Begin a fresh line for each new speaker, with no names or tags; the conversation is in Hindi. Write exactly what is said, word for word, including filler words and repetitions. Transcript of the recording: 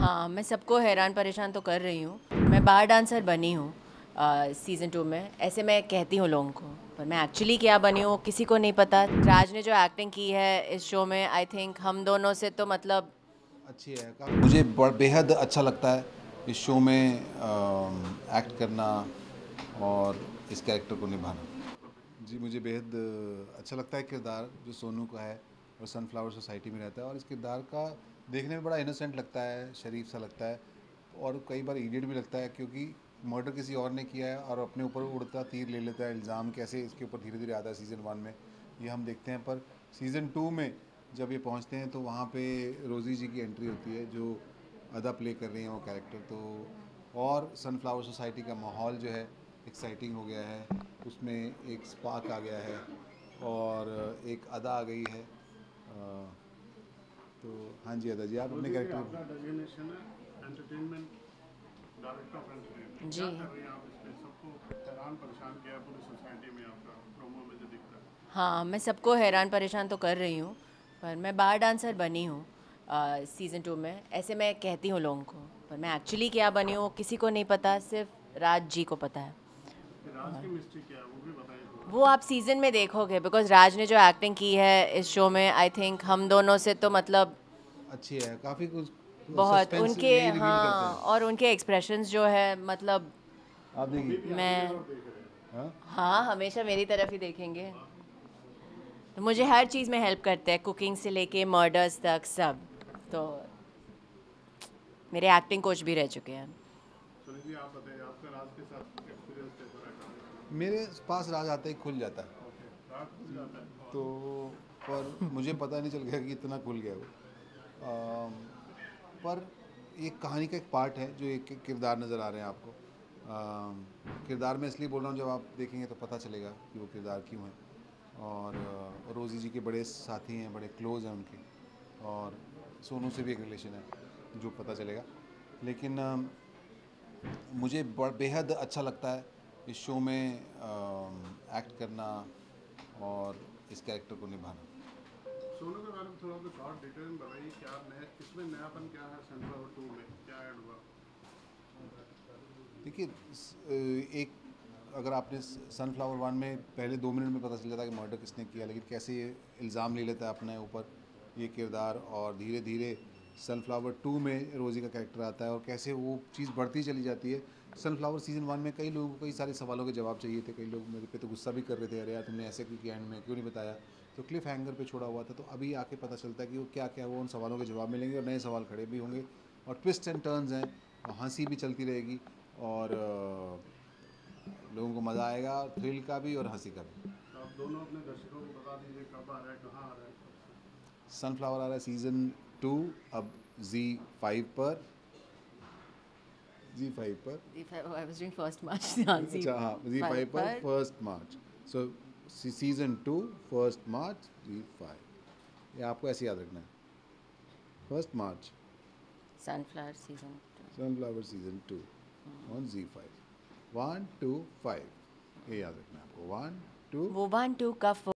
हाँ, मैं सबको हैरान परेशान तो कर रही हूँ। मैं बार डांसर बनी हूँ सीज़न टू में, ऐसे मैं कहती हूँ लोगों को, पर मैं एक्चुअली क्या बनी हूँ किसी को नहीं पता। राज ने जो एक्टिंग की है इस शो में, आई थिंक हम दोनों से तो मतलब
अच्छी है। काफ़ी मुझे ब- बेहद अच्छा लगता है इस शो में एक्ट करना और इस कैरेक्टर को निभाना। जी, मुझे बेहद अ, अच्छा लगता है किरदार जो सोनू का है और सनफ्लावर सोसाइटी में रहता है, और इस किरदार का देखने में बड़ा इनोसेंट लगता है, शरीफ सा लगता है और कई बार इडियट भी लगता है, क्योंकि मर्डर किसी और ने किया है और अपने ऊपर उड़ता तीर ले लेता है। इल्ज़ाम कैसे इसके ऊपर धीरे धीरे आता है सीज़न वन में, ये हम देखते हैं। पर सीज़न टू में जब ये पहुंचते हैं तो वहाँ पे रोज़ी जी की एंट्री होती है, जो अदा प्ले कर रही हैं वो कैरेक्टर। तो और सनफ्लावर सोसाइटी का माहौल जो है एक्साइटिंग हो गया है, उसमें एक स्पार्क आ गया है और एक अदा आ गई है। अ, तो हाँ जी अदा जी, आप अपने
रोजी जी,
कैरेक्टर।
आपका डेजिग्नेशन है एंटरटेनमेंट, डायरेक्टर ऑफ एंटरटेनमेंट।
जी
क्या कर रही हैं आप इसमें? सबको हैरान परेशान किया है पूरी सोसाइटी में, आपका प्रोमो में जो दिखता है।
हाँ, मैं सबको हैरान परेशान तो कर रही हूँ, पर मैं बार डांसर बनी हूँ सीज़न टू में, ऐसे मैं कहती हूँ लोगों को, पर मैं एक्चुअली क्या बनी हूँ किसी को नहीं पता, सिर्फ राज जी को पता है।
कि राज की मिस्ट्री क्या है वो भी बताइए थोड़ा।
वो आप सीज़न में देखोगे, बिकॉज राज ने जो एक्टिंग की है इस शो में, आई थिंक हम दोनों से तो मतलब
अच्छी है, काफ़ी कुछ
बहुत
सस्पेंस
उनके,
यही रिवील करते
हाँ,
हैं।
और उनके एक्सप्रेशंस जो है मतलब
आप
अभी भी
देखिए।
आपकी
मैं,
तरफ देख रहे हैं।
हाँ,
हाँ, हमेशा मेरी तरफ ही देखेंगे। तो मुझे हर चीज़ में हेल्प करते हैं, कुकिंग से लेके मर्डर्स तक सब। तो मेरे एक्टिंग कोच भी रह चुके हैं।
सुनील जी, आप बताइए आपका राज के साथ एक्सपीरियंस कैसा रहा काम करने
मेरे पास राज आते ही खुल जाता है।
का? ओके, राज खुल जाता है
तो
और
पर मुझे पता नहीं चल गया कि इतना खुल गया वो। अम, पर एक कहानी का एक पार्ट है जो एक एक किरदार नज़र आ रहे हैं आपको। अम, किरदार में इसलिए बोल रहा हूँ, जब आप देखेंगे तो पता चलेगा कि वो किरदार क्यों है। और अ, रोज़ी जी के बड़े साथी हैं, बड़े क्लोज हैं उनके, और सोनू से भी एक रिलेशन है जो पता चलेगा। लेकिन अम, मुझे ब- बेहद अच्छा लगता है इस शो में एक्ट करना और इस कैरेक्टर को निभाना।
सोनू के बारे में थोड़ा कुछ और डिटेल में बताइए। क्या नया इसमें, नयापन क्या है? सनफ्लावर टू में क्या ऐड हुआ?
देखिए, स- एक अगर आपने सनफ्लावर वन में पहले दो मिनट में पता चल जाता कि मर्डर किसने किया, लेकिन कैसे ये इल्ज़ाम ले लेता है अपने ऊपर ये किरदार, और धीरे धीरे सनफ्लावर टू में रोज़ी का कैरेक्टर आता है और कैसे वो चीज़ बढ़ती चली जाती है। सनफ्लावर सीज़न वन में कई लोगों को कई सारे सवालों के जवाब चाहिए थे, कई लोग मेरे पे तो गुस्सा भी कर रहे थे, अरे यार तुमने ऐसे क्यों किया, एंड में क्यों नहीं बताया। तो क्लिफ हैंगर पे छोड़ा हुआ था, तो अभी आके पता चलता है कि वो क्या क्या, वो उन सवालों के जवाब मिलेंगे और नए सवाल खड़े भी होंगे, और ट्विस्ट एंड टर्न्स हैं, और हंसी भी चलती रहेगी, और अ, लोगों को मज़ा आएगा, थ्रिल का भी और हंसी का भी।
तो आप दोनों अपने दर्शकों को बता दीजिए कब आ रहा है, कहाँ आ रहा है, कब से।
सनफ्लावर आ रहा है सीज़न टू अब जी फाइव पर, जी फाइव पर।
I was doing first March, हाँ जी,
अच्छा हाँ, जी
फाइव
फाइव पर
पर
first March. So season two first March Zee five, ये आपको ऐसे याद रखना है, first March
sunflower season two.
Sunflower season two on Zee five. One two five, ये याद रखना है आपको, वन टू।
वो वन टू का